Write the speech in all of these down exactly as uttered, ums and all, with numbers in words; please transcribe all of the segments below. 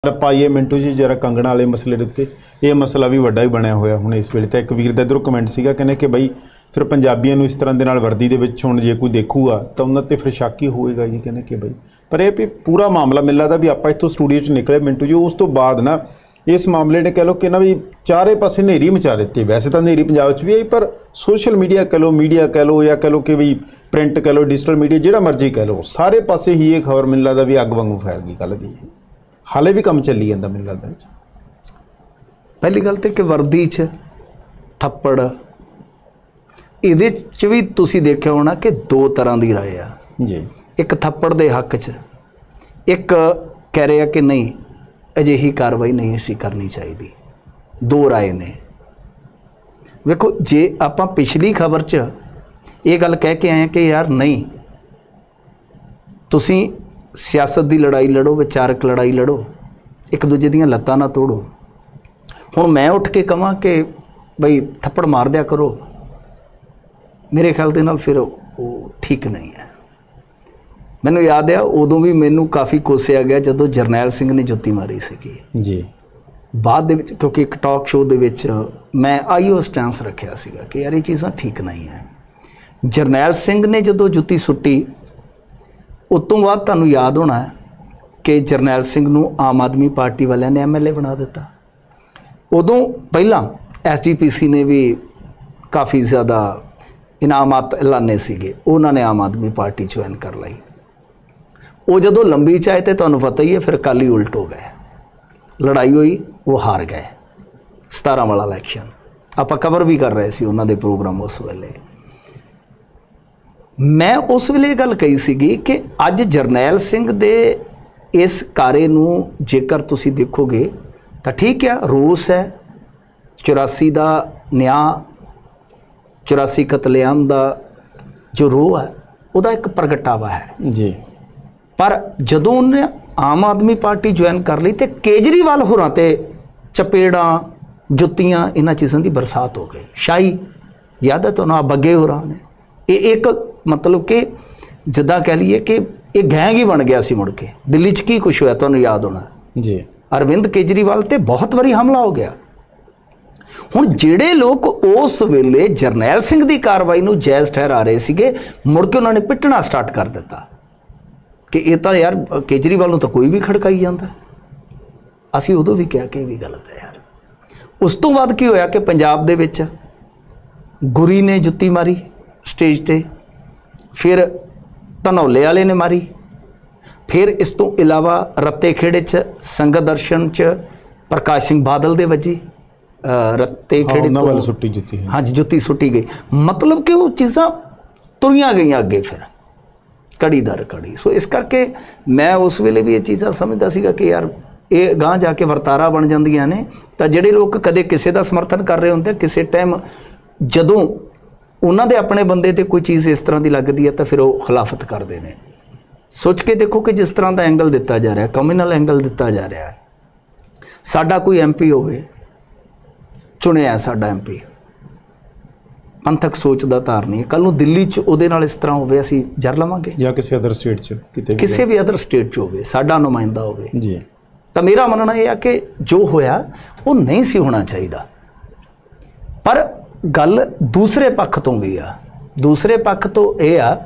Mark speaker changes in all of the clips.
Speaker 1: पाइए मिंटू जी जरा कंगना वाले मसले के उत्ते ये मसला भी वड्डा ही बनया होया हुण इस वेले। तो एक वीर दा इधरों कमेंट सीगा कहने कि बई फिर पंजाबियों नूं इस तरह दे नाल वर्दी दे विच हुण जे कोई देखूगा तो उन्हां ते फिर शक ही होएगा जी। कहने कि बई पर यह भी पूरा मामला मिल लगदा भी आपां इत्थों स्टूडियो च निकले मिंटू जी उस तो बाद ना इस मामले ने कह लो कि ना भी चारे पासे नेरी मचा दित्ती। वैसे तो नेरी पंजाब च भी आई पर सोशल मीडिया कह लो मीडिया कह लो या कह लो कि भी प्रिंट कह लो डिजिटल मीडिया जिहड़ा मर्जी कह लो सारे पासे ही ये खबर मिल लगदा भी अग वांगू फैल गई कल दी। हाले भी काम चली जाता मैनूं लगदा।
Speaker 2: पहली गल तो कि वर्दी च थप्पड़ इहदे च भी तुसीं देखिया होना कि दो तरह की राय आ जी। एक थप्पड़ दे हक च एक कह रहा कि नहीं अजिही कार्रवाई नहीं असीं करनी चाहिए। दो राय ने। वेखो जे आपां पिछली खबर च ये गल कह के आए कि यार नहीं तुसीं सियासत की लड़ाई लड़ो विचारक लड़ाई लड़ो एक दूजे दियां लत्तां ना तोड़ो। हुण मैं उठ के कहां कि बई थप्पड़ मार दिया करो मेरे ख्याल दे नाल फिर वो ठीक नहीं है। मैनूं याद आ उदों भी मैनूं काफ़ी कोसिया गया जदों जरनैल सिंह ने जुत्ती मारी सीगी जी। बाद दे विच क्योंकि एक टॉक शो दे विच मैं आईओ स्टैंस रखिया सीगा कि यार ये चीज़ां ठीक नहीं है। जरनैल सिंह ने जदों जुत्ती सुट्टी उस तो बाद तुहानूं याद होना है कि जरनैल सिंह नूं आम आदमी पार्टी वालियां ने एम एल ए बना दिता। उदों पहला एस जी पी सी ने भी काफ़ी ज़्यादा इनामात ऐलाने सीगे उन्होंने आम आदमी पार्टी ज्वाइन कर लाई। वो जदों लंबी चाहे तो तुहानूं पता ही है फिर कल ही उल्ट हो गए लड़ाई हुई वो हार गए। सतारा वाला इलैक्शन आपां कवर भी कर रहे सी उन्हां दे प्रोग्राम उस वेले। मैं उस वेले गल कही सीगी कि अज जरनैल सिंह दे इस कारे नूं जेकर तुसीं देखोगे तो ठीक है रोस है चौरासी का न्याय चौरासी कतलेआम का जो रोह है वह एक प्रगटावा है जी। पर जदों उन्हें आम आदमी पार्टी ज्वाइन कर ली तो केजरीवाल होरां ते चपेड़ा जुत्तियां इन्हां चीज़ों की बरसात हो गई। शाही याद है तुहानूं बग्गे होरां ने ये एक मतलब कि जिदा कह लीए कि ये गैंग ही बन गया सी। मुड़ के दिल्ली च की कुछ होया तुहानूं याद होना जी। अरविंद केजरीवाल ते बहुत बारी हमला हो गया। हुण जिहड़े लोग उस वेले जरनैल सिंह की कार्रवाई नूं जायज़ ठहरा रहे सीगे मुड़ के उन्होंने पिटना स्टार्ट कर दिता कि ये तो यार केजरीवाल नूं तो कोई भी खड़काई जाता। असीं उदों भी कहा कि ये भी गलत है यार। उस तो बाद की होया कि पंजाब दे विच गुरी ने जुत्ती मारी स्टेज ते फिर धनौले वाले ने मारी फिर इस तो इलावा रत्ते खेड़े च संगत दर्शन च प्रकाश सिंह बादल दे वजी रत्ते खेड़े तो सुट्टी जुत्ती हाँ जी जुत्ती सुट्टी गई। मतलब कि वो चीज़ां तुरियां गई अगे फिर कड़ी दर कड़ी। सो इस करके मैं उस वेले भी ये चीज़ां समझदा सीगा कि यार ये गांह जाके वरतारा बन जांदियां ने। तो जिहड़े लोग कदे किसी का समर्थन कर रहे होंदे किसी टाइम जदों उन्हां दे अपने बंदे ते कोई चीज़ इस तरह की लगती है तो फिर वो खिलाफत करते हैं। सोच के देखो कि जिस तरह का एंगल दिता जा रहा है कम्यूनल एंगल दिता जा रहा है। साडा कोई एम पी होवे चुनिया साडा एम पी पंथक सोच का धारनी है कल नूं दिल्ली च उहदे नाल इस तरह होवे असीं जर लवांगे या किसी अदर स्टेट च किते किसी भी अदर स्टेट च होवे साडा नुमाइंदा होवे जी। तो मेरा मनना यह है कि जो होया वो नहीं सी होना चाहिए। पर गल दूसरे पक्ष तो भी आ। दूसरे पक्ष तो यह आ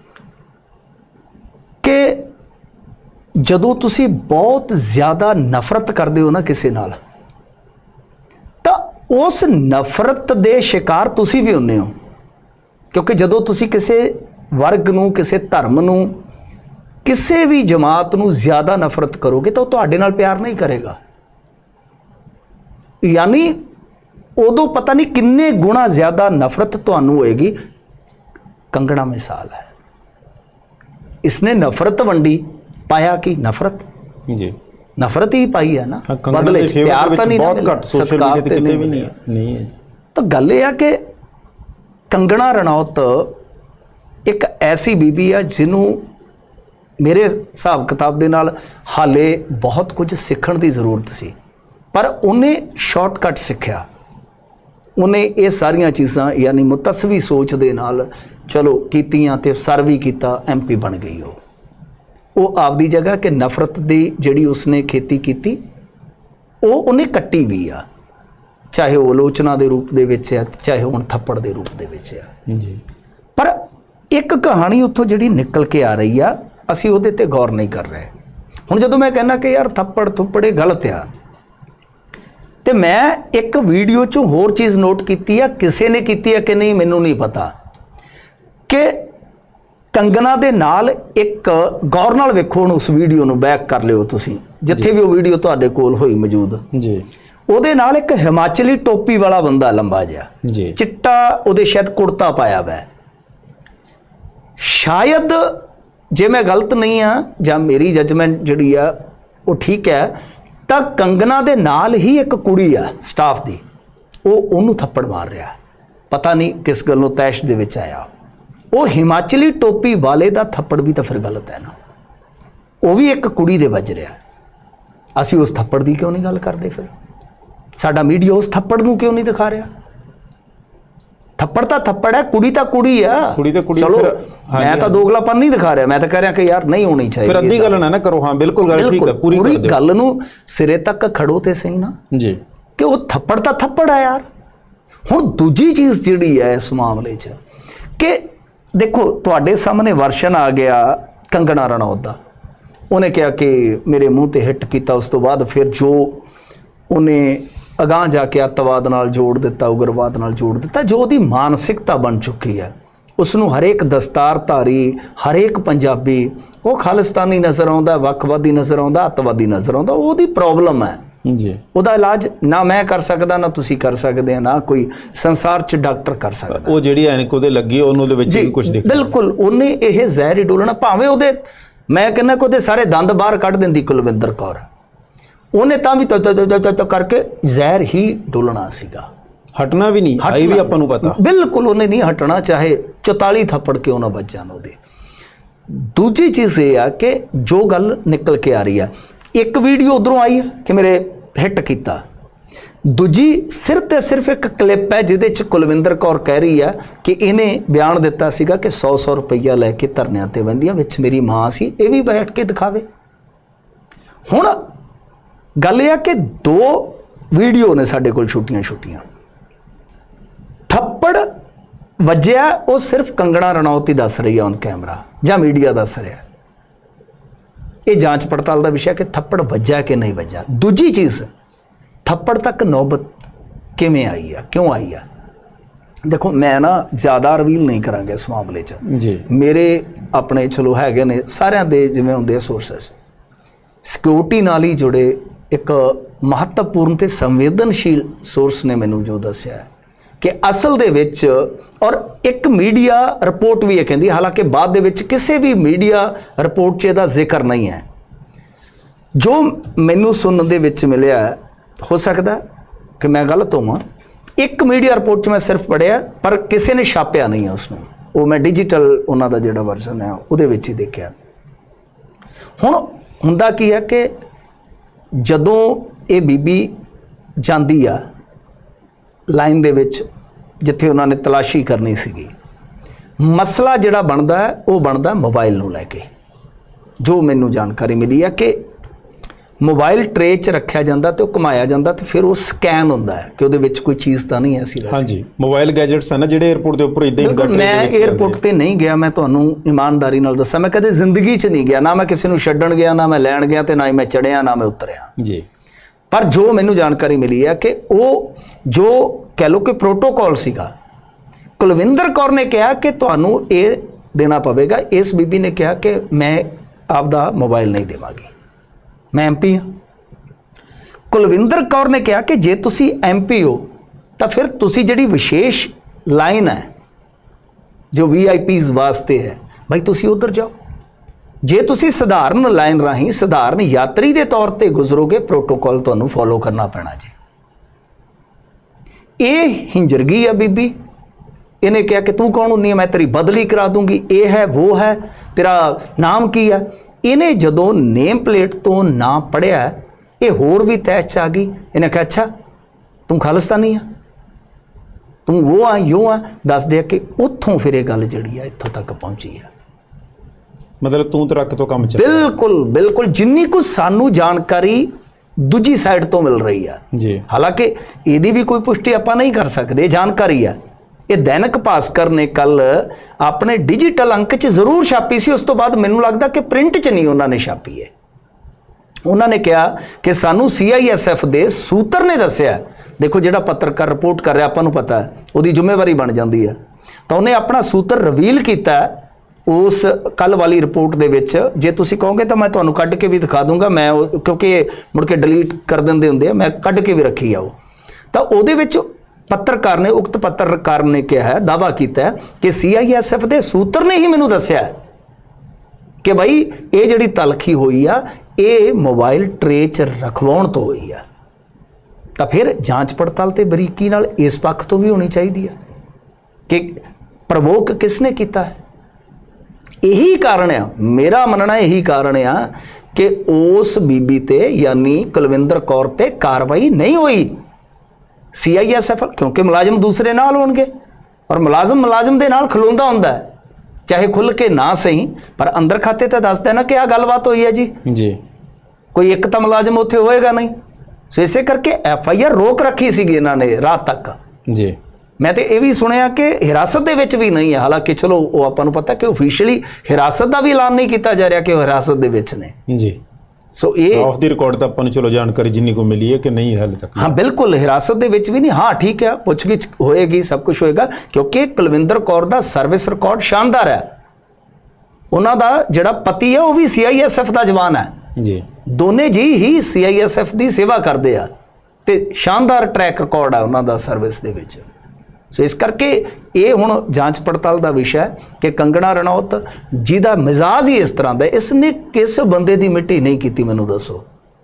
Speaker 2: कि जदों तुसी बहुत ज़्यादा नफरत करते हो ना किसी नाल तो उस नफरत दे शिकार तुसी भी होने हो। क्योंकि जदों तुसी किसी वर्ग नूं किसी धर्म नूं किसी भी जमात नूं ज़्यादा नफरत करोगे तो तुहाडे नाल प्यार नहीं करेगा। यानी उदों पता नहीं किन्ने गुणा ज़्यादा नफरत तुहानूं होएगी। कंगना मिसाल है इसने नफरत वंडी पाया कि नफरत जी नफरत ही पाई है ना बदले प्यार तो नहीं बहुत घट सोशल मीडिया ते किते भी नहीं नहीं है। तो गल यह है कि कंगना रनौत एक ऐसी बीबी है जिन्हों मेरे हिसाब किताब दे नाल हाले बहुत कुछ सीखण की जरूरत सी पर उन्हें शॉर्टकट सीखिया। उन्हें ये सारिया चीज़ां यानी मुतसवी सोच दे नाल चलो कीतियां ते सर भी किया एम पी बन गई हो। ਉਹ ਆਪਦੀ ਜਗ੍ਹਾ ਕਿ ਨਫ਼ਰਤ ਦੀ ਜਿਹੜੀ ਉਸਨੇ ਖੇਤੀ ਕੀਤੀ ਉਹ ਉਹਨੇ ਕੱਟੀ ਵੀ ਆ, ਚਾਹੇ ਉਹ ਆਲੋਚਨਾ ਦੇ ਰੂਪ ਦੇ ਵਿੱਚ ਆ, ਚਾਹੇ ਹੁਣ ਥੱਪੜ ਦੇ ਰੂਪ ਦੇ ਵਿੱਚ ਆ
Speaker 1: ਜੀ।
Speaker 2: ਪਰ ਇੱਕ ਕਹਾਣੀ ਉੱਥੋਂ ਜਿਹੜੀ ਨਿਕਲ ਕੇ ਆ ਰਹੀ ਆ, ਅਸੀਂ ਉਹਦੇ ਤੇ ਗੌਰ ਨਹੀਂ ਕਰ ਰਹੇ। ਹੁਣ ਜਦੋਂ ਮੈਂ ਕਹਿੰਦਾ ਕਿ ਯਾਰ ਥੱਪੜ ਥੁੱਪੜੇ ਗਲਤ ਆ, ਤੇ ਮੈਂ ਇੱਕ ਵੀਡੀਓ 'ਚੋਂ ਹੋਰ ਚੀਜ਼ ਨੋਟ ਕੀਤੀ ਆ, ਕਿਸੇ ਨੇ ਕੀਤੀ ਆ ਕਿ ਨਹੀਂ ਮੈਨੂੰ ਨਹੀਂ ਪਤਾ, ਕਿ ਕੰਗਨਾ ਦੇ ਨਾਲ ਇੱਕ ਗੌਰ ਨਾਲ ਵੇਖੋ, ਹੁਣ ਉਸ ਵੀਡੀਓ ਨੂੰ ਬੈਕ ਕਰ ਲਿਓ ਤੁਸੀਂ, ਜਿੱਥੇ ਵੀ ਉਹ ਵੀਡੀਓ ਤੁਹਾਡੇ ਕੋਲ ਹੋਈ ਮੌਜੂਦ
Speaker 1: ਜੀ।
Speaker 2: ਉਹਦੇ ਨਾਲ ਇੱਕ ਹਿਮਾਚਲੀ ਟੋਪੀ ਵਾਲਾ ਬੰਦਾ ਲੰਬਾ ਜਿਹਾ
Speaker 1: ਜੀ,
Speaker 2: ਚਿੱਟਾ ਉਹਦੇ ਸ਼ਾਇਦ ਕੁੜਤਾ ਪਾਇਆ ਵਾ, ਸ਼ਾਇਦ ਜੇ ਮੈਂ ਗਲਤ ਨਹੀਂ ਆ ਜਾਂ ਮੇਰੀ ਜਜਮੈਂਟ ਜਿਹੜੀ ਆ ਉਹ ਠੀਕ ਹੈ, ਤਾਂ ਕੰਗਨਾ ਦੇ ਨਾਲ ਹੀ ਇੱਕ ਕੁੜੀ ਆ ਸਟਾਫ ਦੀ, ਉਹ ਉਹਨੂੰ ਥੱਪੜ ਮਾਰ ਰਿਹਾ, ਪਤਾ ਨਹੀਂ ਕਿਸ ਗੱਲੋਂ ਤੈਸ਼ ਦੇ ਵਿੱਚ ਆਇਆ। ਉਹ ਹਿਮਾਚਲੀ ਟੋਪੀ ਵਾਲੇ ਦਾ ਥੱਪੜ ਵੀ ਤਾਂ ਫਿਰ ਗਲਤ ਹੈ ਨਾ, ਉਹ ਵੀ ਇੱਕ ਕੁੜੀ ਦੇ ਵੱਜ ਰਿਹਾ। ਅਸੀਂ ਉਸ ਥੱਪੜ ਦੀ ਕਿਉਂ ਨਹੀਂ ਗੱਲ ਕਰਦੇ? ਫਿਰ ਸਾਡਾ ਮੀਡੀਆ ਉਸ ਥੱਪੜ ਨੂੰ ਕਿਉਂ ਨਹੀਂ ਦਿਖਾ ਰਿਹਾ? ਥੱਪੜ ਤਾਂ ਥੱਪੜ ਹੈ, ਕੁੜੀ ਤਾਂ ਕੁੜੀ ਆ,
Speaker 1: ਕੁੜੀ ਤਾਂ ਕੁੜੀ।
Speaker 2: ਚਲੋ ਮੈਂ ਤਾਂ ਦੋਗਲਾਪਨ ਨਹੀਂ ਦਿਖਾ ਰਿਹਾ, ਮੈਂ ਤਾਂ ਕਹਿ ਰਿਹਾ ਕਿ ਯਾਰ ਨਹੀਂ ਹੋਣੀ ਚਾਹੀਦੀ।
Speaker 1: ਫਿਰ ਅੱਧੀ ਗੱਲ ਨਾ ਨਾ ਕਰੋ। ਹਾਂ ਬਿਲਕੁਲ ਗੱਲ ਠੀਕ ਹੈ, ਪੂਰੀ ਕਰ ਦਿਓ
Speaker 2: ਗੱਲ ਨੂੰ, ਸਿਰੇ ਤੱਕ ਖੜੋ ਤੇ ਸਹੀ ਨਾ
Speaker 1: ਜੀ, ਕਿ
Speaker 2: ਉਹ ਥੱਪੜ ਤਾਂ ਥੱਪੜ ਹੈ ਯਾਰ। ਹੁਣ ਦੂਜੀ ਚੀਜ਼ ਜਿਹੜੀ ਹੈ ਇਸ ਮਾਮਲੇ 'ਚ, ਕਿ ਦੇਖੋ ਤੁਹਾਡੇ ਸਾਹਮਣੇ ਵਰਸ਼ਨ ਆ ਗਿਆ ਕੰਗਣਾ ਰਣੌਤ ਦਾ, ਉਹਨੇ ਕਿਹਾ ਕਿ ਮੇਰੇ ਮੂੰਹ ਤੇ ਹਿੱਟ ਕੀਤਾ, ਉਸ ਤੋਂ ਬਾਅਦ ਫਿਰ ਜੋ ਉਹਨੇ ਅਗਾਂਹ ਜਾ ਕੇ ਅੱਤਵਾਦ ਨਾਲ ਜੋੜ ਦਿੱਤਾ, ਉਗਰਵਾਦ ਨਾਲ ਜੋੜ ਦਿੱਤਾ, ਜੋ ਉਹਦੀ ਮਾਨਸਿਕਤਾ ਬਣ ਚੁੱਕੀ ਹੈ, ਉਸ ਨੂੰ ਹਰੇਕ ਦਸਤਾਰਧਾਰੀ, ਹਰੇਕ ਪੰਜਾਬੀ ਉਹ ਖਾਲਿਸਤਾਨੀ ਨਜ਼ਰ ਆਉਂਦਾ, ਵੱਖਵਾਦੀ ਨਜ਼ਰ ਆਉਂਦਾ, ਅੱਤਵਾਦੀ ਨਜ਼ਰ ਆਉਂਦਾ। ਉਹਦੀ ਪ੍ਰੋਬਲਮ ਹੈ ਜੀ, ਉਹਦਾ ਇਲਾਜ ਨਾ ਮੈਂ ਕਰ ਸਕਦਾ, ਨਾ ਤੁਸੀਂ ਕਰ ਸਕਦੇ, ਨਾ ਕੋਈ ਸੰਸਾਰ 'ਚ ਡਾਕਟਰ ਕਰ ਸਕਦਾ।
Speaker 1: ਉਹ ਜਿਹੜੀ ਐਨਕ ਉਹਦੇ ਲੱਗੀ ਉਹਨੂੰ ਉਹਦੇ ਵਿੱਚ ਵੀ ਕੁਝ ਦਿਖਦਾ।
Speaker 2: ਬਿਲਕੁਲ, ਉਹਨੇ ਇਹ ਜ਼ਹਿਰ ਹੀ ਡੋਲਣਾ, ਭਾਵੇਂ ਉਹਦੇ ਮੈਂ ਕਹਿੰਦਾ ਕਿ ਉਹਦੇ ਸਾਰੇ ਦੰਦ ਬਾਹਰ ਕੱਢ ਦਿੰਦੀ ਕੁਲਵਿੰਦਰ ਕੌਰ, ਉਹਨੇ ਤਾਂ ਵੀ ਤ ਕਰਕੇ ਜ਼ਹਿਰ ਹੀ ਡੋਲਣਾ ਸੀਗਾ,
Speaker 1: ਹਟਣਾ ਵੀ ਨਹੀਂ, ਆਈ ਵੀ ਆਪਾਂ ਨੂੰ ਪਤਾ।
Speaker 2: ਬਿਲਕੁਲ ਉਹਨੇ ਨਹੀਂ ਹਟਣਾ, ਚਾਹੇ ਚੁਤਾਲੀ ਥੱਪੜ ਕਿਉਂ ਨਾ ਵੱਜ ਜਾਣ ਉਹਦੇ। ਦੂਜੀ ਚੀਜ਼ ਇਹ ਆ ਕਿ ਜੋ ਗੱਲ ਨਿਕਲ ਕੇ ਆ ਰਹੀ ਆ, ਇੱਕ ਵੀਡੀਓ ਉਧਰੋਂ ਆਈ ਹੈ ਕਿ ਮੇਰੇ ਹਿੱਟ ਕੀਤਾ, ਦੂਜੀ ਸਿਰਫ ਤੇ ਸਿਰਫ ਇੱਕ ਕਲਿੱਪ ਹੈ ਜਿਹਦੇ 'ਚ ਕੁਲਵਿੰਦਰ ਕੌਰ ਕਹਿ ਰਹੀ ਆ ਕਿ ਇਹਨੇ ਬਿਆਨ ਦਿੱਤਾ ਸੀਗਾ ਕਿ ਸੌ ਸੌ ਰੁਪਈਆ ਲੈ ਕੇ ਧਰਨਿਆਂ ਤੇ ਬੰਦੀਆਂ, ਵਿੱਚ ਮੇਰੀ ਮਾਂ ਸੀ, ਇਹ ਵੀ ਬੈਠ ਕੇ ਦਿਖਾਵੇ। ਹੁਣ ਗੱਲ ਇਹ ਆ ਕਿ ਦੋ ਵੀਡੀਓ ਨੇ ਸਾਡੇ ਕੋਲ ਛੋਟੀਆਂ ਛੋਟੀਆਂ, ਥੱਪੜ ਵੱਜਿਆ ਉਹ ਸਿਰਫ ਕੰਗਣਾ ਰਣੌਤ ਹੀ ਦੱਸ ਰਹੀ ਆ ਔਨ ਕੈਮਰਾ, ਜਾਂ ਮੀਡੀਆ ਦੱਸ ਰਿਹਾ, ਇਹ ਜਾਂਚ ਪੜਤਾਲ ਦਾ ਵਿਸ਼ਾ ਕਿ ਥੱਪੜ ਵੱਜਾ ਕਿ ਨਹੀਂ ਵੱਜਾ। ਦੂਜੀ ਚੀਜ਼, ਥੱਪੜ ਤੱਕ ਨੌਬਤ ਕਿਵੇਂ ਆਈ ਆ, ਕਿਉਂ ਆਈ ਆ? ਦੇਖੋ ਮੈਂ ਨਾ ਜ਼ਿਆਦਾ ਰਿਵੀਲ ਨਹੀਂ ਕਰਾਂਗਾ ਇਸ ਮਾਮਲੇ 'ਚ ਜੀ, ਮੇਰੇ ਆਪਣੇ ਚਲੋ ਹੈਗੇ ਨੇ ਸਾਰਿਆਂ ਦੇ ਜਿਵੇਂ ਹੁੰਦੇ ਆ ਸੋਰਸਸ, ਸਿਕਿਉਰਿਟੀ ਨਾਲ ਹੀ ਜੁੜੇ ਇੱਕ ਮਹੱਤਵਪੂਰਨ ਤੇ ਸੰਵੇਦਨਸ਼ੀਲ ਸੋਰਸ ਨੇ ਮੈਨੂੰ ਜੋ ਦੱਸਿਆ ਕਿ ਅਸਲ ਦੇ ਵਿੱਚ, ਔਰ ਇੱਕ ਮੀਡੀਆ ਰਿਪੋਰਟ ਵੀ ਇਹ ਕਹਿੰਦੀ, ਹਾਲਾਂਕਿ ਬਾਅਦ ਦੇ ਵਿੱਚ ਕਿਸੇ ਵੀ ਮੀਡੀਆ ਰਿਪੋਰਟ 'ਚ ਇਹਦਾ ਜ਼ਿਕਰ ਨਹੀਂ ਹੈ, ਜੋ ਮੈਨੂੰ ਸੁਣਨ ਦੇ ਵਿੱਚ ਮਿਲਿਆ, ਹੋ ਸਕਦਾ ਕਿ ਮੈਂ ਗਲਤ ਹੋਵਾਂ, ਇੱਕ ਮੀਡੀਆ ਰਿਪੋਰਟ 'ਚ ਮੈਂ ਸਿਰਫ ਪੜ੍ਹਿਆ, ਪਰ ਕਿਸੇ ਨੇ ਛਾਪਿਆ ਨਹੀਂ ਹੈ ਉਸਨੂੰ, ਉਹ ਮੈਂ ਡਿਜੀਟਲ ਉਹਨਾਂ ਦਾ ਜਿਹੜਾ ਵਰਜ਼ਨ ਹੈ ਉਹਦੇ ਵਿੱਚ ਹੀ ਦੇਖਿਆ। ਹੁਣ ਹੁੰਦਾ ਕੀ ਹੈ ਕਿ ਜਦੋਂ ਇਹ ਬੀਬੀ ਜਾਂਦੀ ਆ ਲਾਈਨ ਦੇ ਵਿੱਚ ਜਿੱਥੇ ਉਹਨਾਂ ਨੇ ਤਲਾਸ਼ੀ ਕਰਨੀ ਸੀਗੀ, ਮਸਲਾ ਜਿਹੜਾ ਬਣਦਾ ਉਹ ਬਣਦਾ ਮੋਬਾਈਲ ਨੂੰ ਲੈ ਕੇ। ਜੋ ਮੈਨੂੰ ਜਾਣਕਾਰੀ ਮਿਲੀ ਹੈ ਕਿ ਮੋਬਾਈਲ ਟਰੇ 'ਚ ਰੱਖਿਆ ਜਾਂਦਾ ਤੇ ਉਹ ਘੁਮਾਇਆ ਜਾਂਦਾ ਤੇ ਫਿਰ ਉਹ ਸਕੈਨ ਹੁੰਦਾ ਹੈ ਕਿ ਉਹਦੇ ਵਿੱਚ ਕੋਈ ਚੀਜ਼ ਤਾਂ ਨਹੀਂ ਐਸੀ।
Speaker 1: ਹਾਂਜੀ, ਮੋਬਾਈਲ ਗੈਜਟਸ ਹਨ ਜਿਹੜੇ 에ਅਰਪੋਰਟ ਦੇ ਉੱਪਰ ਇਦਾਂ ਹੀ।
Speaker 2: ਮੈਂ 에ਅਰਪੋਰਟ ਤੇ ਨਹੀਂ ਗਿਆ, ਮੈਂ ਤੁਹਾਨੂੰ ਇਮਾਨਦਾਰੀ ਨਾਲ ਦੱਸਾਂ, ਮੈਂ ਕਦੇ ਜ਼ਿੰਦਗੀ 'ਚ ਨਹੀਂ ਗਿਆ, ਨਾ ਮੈਂ ਕਿਸੇ ਨੂੰ ਛੱਡਣ ਗਿਆ, ਨਾ ਮੈਂ ਲੈਣ ਗਿਆ, ਤੇ ਨਾ ਹੀ ਮੈਂ ਚੜਿਆ, ਨਾ ਮੈਂ ਉਤਰਿਆ ਜੀ। ਪਰ ਜੋ ਮੈਨੂੰ ਜਾਣਕਾਰੀ ਮਿਲੀ ਹੈ ਕਿ ਉਹ ਜੋ ਕਹਿ ਲਓ ਕਿ ਪ੍ਰੋਟੋਕੋਲ ਸੀਗਾ, ਕੁਲਵਿੰਦਰ ਕੌਰ ਨੇ ਕਿਹਾ ਕਿ ਤੁਹਾਨੂੰ ਇਹ ਦੇਣਾ ਪਵੇਗਾ, ਇਸ ਬੀਬੀ ਨੇ ਕਿਹਾ ਕਿ ਮੈਂ ਆਪਦਾ ਮੋਬਾਈਲ ਨਹੀਂ ਦੇਵਾਂਗੀ, ਮੈਂ ਐਮ ਪੀ ਹਾਂ। ਕੁਲਵਿੰਦਰ ਕੌਰ ਨੇ ਕਿਹਾ ਕਿ ਜੇ ਤੁਸੀਂ ਐਮ ਪੀ ਹੋ ਤਾਂ ਫਿਰ ਤੁਸੀਂ ਜਿਹੜੀ ਵਿਸ਼ੇਸ਼ ਲਾਈਨ ਹੈ ਜੋ ਵੀ ਆਈ ਪੀਜ਼ ਵਾਸਤੇ ਹੈ, ਭਾਈ ਤੁਸੀਂ ਉੱਧਰ ਜਾਓ। ਜੇ ਤੁਸੀਂ ਸਧਾਰਨ ਲਾਈਨ ਰਾਹੀਂ ਸਧਾਰਨ ਯਾਤਰੀ ਦੇ ਤੌਰ ਤੇ ਗੁਜ਼ਰੋਗੇ, ਪ੍ਰੋਟੋਕੋਲ ਤੁਹਾਨੂੰ ਫੋਲੋ ਕਰਨਾ ਪੈਣਾ ਜੀ। ਇਹ ਹਿੰਜਰਗੀ ਆ ਬੀਬੀ, ਇਹਨੇ ਕਿਹਾ ਕਿ ਤੂੰ ਕੌਣ ਹੁੰਨੀ ਹੈ, ਮੈਂ ਤੇਰੀ ਬਦਲੀ ਕਰਾ ਦੂੰਗੀ, ਇਹ ਹੈ ਉਹ ਹੈ, ਤੇਰਾ ਨਾਮ ਕੀ ਹੈ। ਇਹਨੇ ਜਦੋਂ ਨੇਮ ਪਲੇਟ ਤੋਂ ਨਾਂ ਪੜ੍ਹਿਆ, ਇਹ ਹੋਰ ਵੀ ਤੈਸ਼ 'ਚ ਆ ਗਈ। ਇਹਨੇ ਕਿਹਾ ਅੱਛਾ ਤੂੰ ਖਾਲਿਸਤਾਨੀ ਆ, ਤੂੰ ਉਹ ਆ, ਯੋ ਆ, ਦੱਸ ਦੇ ਕਿ ਉੱਥੋਂ ਫਿਰ ਇਹ ਗੱਲ ਜਿਹੜੀ ਆ ਇੱਥੋਂ ਤੱਕ ਪਹੁੰਚੀ ਆ।
Speaker 1: मतलब तू तड़क तो काम चल
Speaker 2: बिल्कुल बिल्कुल जिन्नी कुछ सानू जानकारी दूजी साइड तो मिल रही है
Speaker 1: जी।
Speaker 2: हालांकि ਇਹਦੀ भी कोई पुष्टि ਆਪਾਂ नहीं कर सकते, जानकारी है। ये दैनिक भास्कर ने कल अपने डिजिटल अंक च जरूर छापी सी, उस तो बाद मैनू लगता कि प्रिंट च नहीं उन्होंने छापी है। उन्होंने कहा कि सानू सी आई एस एफ के सूत्र ने दसिया, देखो जो पत्रकार रिपोर्ट कर रहा आपको पता है उसकी जिम्मेवारी बन जाती है, तो उन्हें अपना सूत्र रिवील किया उस कल वाली रिपोर्ट दे विच। जे तुसी कहोगे तो मैं तुहानू कढ़ के भी दिखा दूंगा, मैं क्योंकि मुड़ के डिलीट कर देंदे हुंदे आ, मैं कढ़ के भी रखी आ वो। तो उहदे विच पत्रकार ने उक्त पत्रकार ने कहा है, दावा किया कि सी आई एस एफ के सूत्र ने ही मैनू दस्सिया कि भाई ये जिहड़ी तलखी हुई आ ये मोबाइल ट्रे च रखवाउण तो हुई आ। तो फिर जांच पड़ताल ते बरीकी नाल इस पक्ष तो भी होनी चाहिए है कि प्रवोक किसने किया है। यही कारण आ, मेरा मनना यही कारण आ कि उस बीबी ते यानी कुलविंदर कौर ते कार्रवाई नहीं हुई सी आई एस एफ, क्योंकि मुलाजम दूसरे नाल होणगे और मुलाजम मुलाजम दे नाल खलोंदा हुंदा है, चाहे खुल के ना सही पर अंदर खाते तो दस देना कि आ गलबात हुई है जी
Speaker 1: जी। कोई
Speaker 2: एक तो मुलाजम उत्थे होएगा नहीं, सो इसे करके एफ आई आर रोक रखी सी इन्होंने रात तक
Speaker 1: जी। मैं
Speaker 2: तो यह भी सुनिया कि हिरासत दे विच भी नहीं है, हालांकि चलो वो आपां नूं पता कि ऑफिशियली हिरासत का भी ऐलान नहीं किया जा रहा कि हिरासत दे विच ने
Speaker 1: जी। सो ये ऑफ द रिकॉर्ड तो अपन चलो जानकारी जिन्नी को मिली है कि नहीं हाले तक।
Speaker 2: हाँ बिल्कुल हिरासत दे विच भी नहीं, हाँ ठीक है पुछगिछ होएगी सब कुछ होएगा, क्योंकि कुलविंदर कौर का सर्विस रिकॉर्ड शानदार है। उन्हों का जिहड़ा पति है वह भी सी आई एस एफ का जवान है
Speaker 1: जी,
Speaker 2: दोने जी ही सी आई एस एफ की सेवा करते हैं ते शानदार ट्रैक रिकॉर्ड है उन्हों का सर्विस दे विच। सो इस करके ये हुण जांच पड़ताल का विषय है कि कंगना रनौत जिहदा मिजाज ही इस तरह का, इसने किस बंदे की मिट्टी नहीं की मैनू दसो।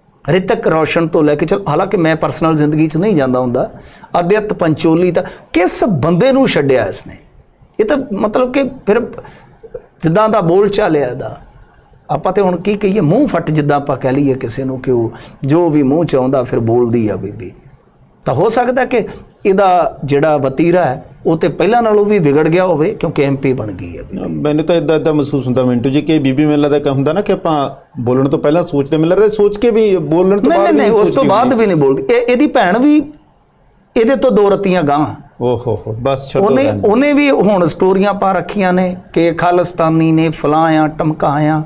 Speaker 2: रितिक रोशन तो लैके चल, हालांकि मैं परसनल जिंदगी च नहीं जाता हुंदा, अदित पंचोली तक किस बंदे नूं छड्डिया इसने। ये तो मतलब कि फिर जिद्दां दा बोल चालिया दा आपां ते हुण की कहिए, मूँह फट जिद्दां आपां कह लईए किसी नूं कि वो जो भी मूँह च आउंदा फिर बोलदी आ बीबी। तो हो सकता कि ਇਹਦਾ ਜਿਹੜਾ ਵਤੀਰਾ ਹੈ ਉਹ ਤੇ ਪਹਿਲਾਂ ਨਾਲੋਂ ਵੀ ਵਿਗੜ ਗਿਆ ਹੋਵੇ ਕਿਉਂਕਿ ਐਮ ਪੀ ਬਣ ਗਈ ਹੈ।
Speaker 1: ਮੈਨੂੰ ਤਾਂ ਇਦਾਂ ਇਦਾਂ ਮਹਿਸੂਸ ਹੁੰਦਾ ਮਿੰਟੂ ਜੀ ਕਿ ਬੀਬੀ ਮੈਨੂੰ ਲੱਗਦਾ ਹੁੰਦਾ ਨਾ ਕਿ ਆਪਾਂ ਬੋਲਣ ਤੋਂ ਪਹਿਲਾਂ ਸੋਚਦੇ, ਮੈਨੂੰ ਲੱਗਦਾ ਸੋਚ ਕੇ ਵੀ ਬੋਲਣ ਤੋਂ ਬਾਅਦ
Speaker 2: ਨਹੀਂ, ਉਸ ਤੋਂ ਬਾਅਦ ਵੀ ਨਹੀਂ ਬੋਲਦੀ। ਇਹ ਇਹਦੀ ਭੈਣ ਵੀ ਇਹਦੇ ਤੋਂ ਦੋ ਰਤੀਆਂ ਗਾਂ।
Speaker 1: ਓਹੋ ਹੋ ਬਸ ਛੱਡੋ।
Speaker 2: ਉਹਨੇ ਉਹਨੇ ਵੀ ਹੁਣ ਸਟੋਰੀਆਂ ਪਾ ਰੱਖੀਆਂ ਨੇ ਕਿ ਖਾਲਿਸਤਾਨੀ ਨੇ ਫਲਾਇਆ ਟਮਕਾਇਆ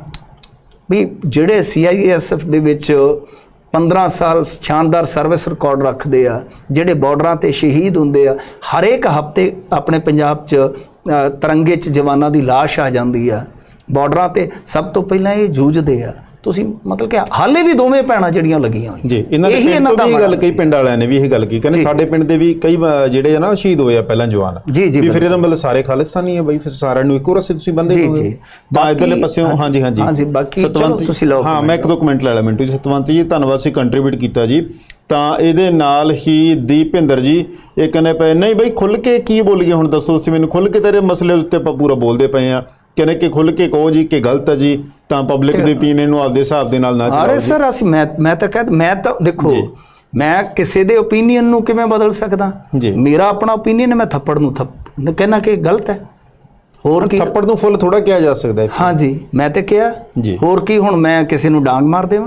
Speaker 2: ਵੀ ਜਿਹੜੇ ਸੀ ਆਈ ਐਸ ਐਫ ਦੇ ਵਿੱਚ पंद्रह साल शानदार सर्विस रिकॉर्ड रखते हैं, जोड़े बॉर्डर से शहीद होंगे आ, हरेक हफ्ते अपने पंजाब च तिरंगे च जवानों की लाश आ जाती है बॉर्डर से। सब तो पहला ये जूझते हैं तुसी, मतलब कि हाले भी दोवें भैणां जिहड़ियां लगियां होईयां जी। इन्हां दे पिंड तो भी गल कई पिंड वालियां ने भी यही गल की, कहंदे साडे पिंड दे भी कई जिहड़े ना शहीद होए आ पहलां जवान जी जी, फिर इहदा मतलब सारे खालिस्तानी है बई, फिर सारिआं नूं इक्को रस्से तुसीं बंधे हो जी। तां इधरले पासिਓਂ हाँ जी हाँ जी हाँ जी बाकी सतवंत तुसीं लओ। हाँ मैं एक दो कमेंट लै ला मिंटू जी। सतवंत जी धन्नवाद सी कंट्रीब्यूट कीता जी। ਤਾਂ ਇਹਦੇ ਨਾਲ ਹੀ ਦੀਪਿੰਦਰ ਜੀ ਇਹ ਕਹਿੰਦੇ ਪਏ ਨਹੀਂ ਬਈ ਖੁੱਲ ਕੇ ਕੀ ਬੋਲੀਏ ਹੁਣ ਦੱਸੋ, ਤੁਸੀਂ ਮੈਨੂੰ ਖੁੱਲ ਕੇ ਤੇਰੇ ਮਸਲੇ ਉੱਤੇ ਆਪਾਂ ਪੂਰਾ ਬੋਲਦੇ ਪਏ ਆ, ਕਹਿੰਦੇ ਕਿ ਖੁੱਲ ਕੇ ਕਹੋ ਜੀ ਕਿ ਗਲਤ ਹੈ ਜੀ, ਤਾਂ ਪਬਲਿਕ ਦੇ ਓਪੀਨੀਅਨ ਨੂੰ ਆਪਦੇ ਹਿਸਾਬ ਦੇ ਨਾਲ ਨਾ ਚਲਾਓ। ਅਰੇ ਸਰ ਅਸੀਂ ਮੈਂ ਮੈਂ ਤਾਂ ਕਹਿ ਮੈਂ ਤਾਂ ਦੇਖੋ ਮੈਂ ਕਿਸੇ ਦੇ ਓਪੀਨੀਅਨ ਨੂੰ ਕਿਵੇਂ ਬਦਲ ਸਕਦਾ ਜੀ, ਮੇਰਾ ਆਪਣਾ ਓਪੀਨੀਅਨ, ਮੈਂ ਥੱਪੜ ਨੂੰ ਥੱਪ ਕਹਿਣਾ ਕਿ ਗਲਤ ਹੈ। ਹੋਰ ਕੀ ਥੱਪੜ ਨੂੰ ਫੁੱਲ ਥੋੜਾ ਕਿਹਾ ਜਾ ਸਕਦਾ ਹੈ। ਹਾਂ ਜੀ ਮੈਂ ਤੇ ਕਿਹਾ ਜੀ, ਹੋਰ ਕੀ ਹੁਣ ਮੈਂ ਕਿਸੇ ਨੂੰ ਡਾਂਗ ਮਾਰ ਦੇਵਾਂ।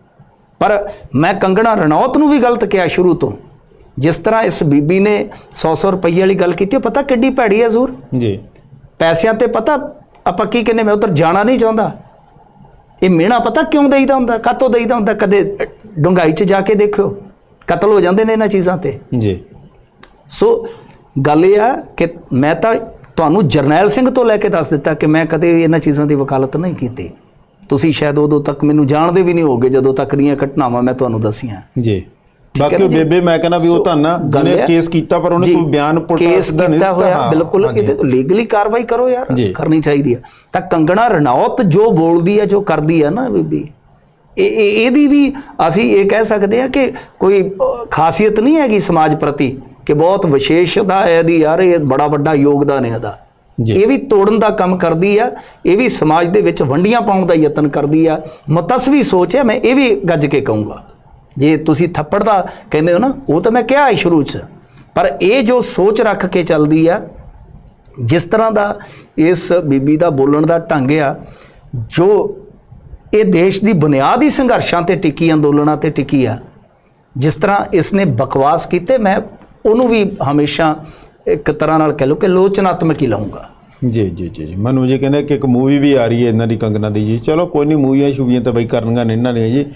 Speaker 2: पर मैं कंगना रनौत नूं भी गलत किया शुरू तो, जिस तरह इस बीबी ने सौ सौ रुपये वाली गल की, पता किड्डी भैड़ी है जरूर जी। पैसों ते पता आपां की कहने, मैं उधर जाना नहीं चाहता। ये मिहना पता क्यों देईदा हुंदा, कातों देईदा हुंदा, कदे डूंघाई च जाके देखो कतल हो जाते हैं इन्हां चीज़ों ते जी। सो गल ये है कि मैं तो तुहानूं जरनैल सिंह तो लैके दस दिता कि मैं कदे इन्हां चीज़ों की वकालत नहीं की। तुसी शायद उदों तक मैनू जानते भी नहीं होगे जदों तक दीयां घटनावां मैं तुहानूं दसियां जी। बाकी बेबे मैं कहना भी वो धन्ना जिहने केस कीता पर उहने कोई बयान केस कीता होया, बिल्कुल इहदे तो लीगली कार्रवाई करो यार, करनी चाहिए है। तां कंगना रनौत जो बोलदी है जो करदी है ना बीबी, ਇਹਦੀ भी ਅਸੀਂ ਇਹ ਕਹਿ ਸਕਦੇ ਹਾਂ कि कोई खासियत नहीं हैगी समाज प्रति कि बहुत विशेषता है ਇਹਦੀ यार, ये बड़ा वड्डा योगदान है ਇਹਦਾ। ਇਹ ਵੀ ਤੋੜਨ ਦਾ ਕੰਮ ਕਰਦੀ ਆ, ਇਹ ਵੀ ਸਮਾਜ ਦੇ ਵਿੱਚ ਵੰਡੀਆਂ ਪਾਉਣ ਦਾ ਯਤਨ ਕਰਦੀ ਆ। ਮੁਤਸਵੀ ਸੋਚ ਹੈ, ਮੈਂ ਇਹ ਵੀ ਗੱਜ ਕੇ ਕਹੂੰਗਾ। ਜੇ ਤੁਸੀਂ ਥੱਪੜ ਦਾ ਕਹਿੰਦੇ ਹੋ ਨਾ, ਉਹ ਤਾਂ ਮੈਂ ਕਿਹਾ ਹੈ ਸ਼ੁਰੂ 'ਚ, ਪਰ ਇਹ ਜੋ ਸੋਚ ਰੱਖ ਕੇ ਚੱਲਦੀ ਆ, ਜਿਸ ਤਰ੍ਹਾਂ ਦਾ ਇਸ ਬੀਬੀ ਦਾ ਬੋਲਣ ਦਾ ਢੰਗ ਆ, ਜੋ ਇਹ ਦੇਸ਼ ਦੀ ਬੁਨਿਆਦ ਹੀ ਸੰਘਰਸ਼ਾਂ ਤੇ ਟਿਕੀ, ਅੰਦੋਲਨਾਂ ਤੇ ਟਿਕੀ ਆ। ਜਿਸ ਤਰ੍ਹਾਂ ਇਸਨੇ ਬਕਵਾਸ ਕੀਤੇ, ਮੈਂ ਉਹਨੂੰ ਵੀ ਹਮੇਸ਼ਾ ਇੱਕ ਤਰ੍ਹਾਂ ਨਾਲ ਕਹਿ ਲਓ ਕਿ ਲੋਚਨਾਤਮਕ ਹੀ ਲਾਉਂਗਾ।
Speaker 1: ਜੀ ਜੀ ਜੀ ਜੀ ਮਨੂ ਜੀ ਕਹਿੰਦੇ ਕਿ ਇੱਕ ਮੂਵੀ ਵੀ ਆ ਰਹੀ ਹੈ ਇਹਨਾਂ ਦੀ, ਕੰਗਨਾ ਦੀ ਜੀ। ਚਲੋ ਕੋਈ ਨਹੀਂ, ਮੂਵੀਆਂ ਸ਼ੂਵੀਆਂ ਤਾਂ ਬਈ ਕਰਨੀਆਂ ਨੇ ਇਹਨਾਂ ਨੇ ਜੀ।